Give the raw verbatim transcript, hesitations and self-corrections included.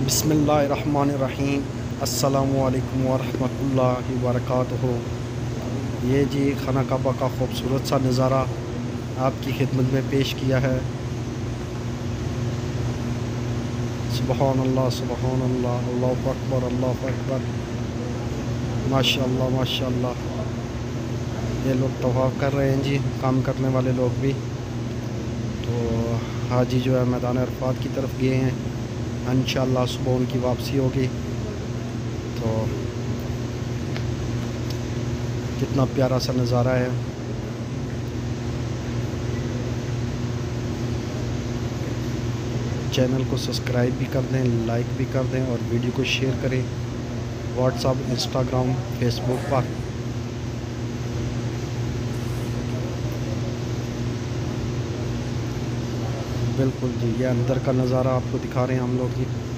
बिस्मिल्लाहिर्रहमानिर्रहीम। अस्सलामुअलैकुम वरहमतुल्लाहि वबरकातुहू। ये जी खाना काबा का खूबसूरत सा नज़ारा आपकी खिदमत में पेश किया है। सुबहानल्लाह सुबहानल्लाह, अल्लाहु अकबर अल्लाहु अकबर, माशाअल्लाह माशाअल्लाह। ये लोग तवाफ़ कर रहे हैं जी, काम करने वाले लोग भी। तो हाजी जो है मैदान अरफात की तरफ गए हैं। इंशाअल्लाह सुबह उनकी वापसी होगी। तो कितना प्यारा सा नज़ारा है। चैनल को सब्सक्राइब भी कर दें, लाइक भी कर दें और वीडियो को शेयर करें व्हाट्सएप, इंस्टाग्राम, फेसबुक पर। बिल्कुल जी, ये अंदर का नज़ारा आपको दिखा रहे हैं हम लोग ही।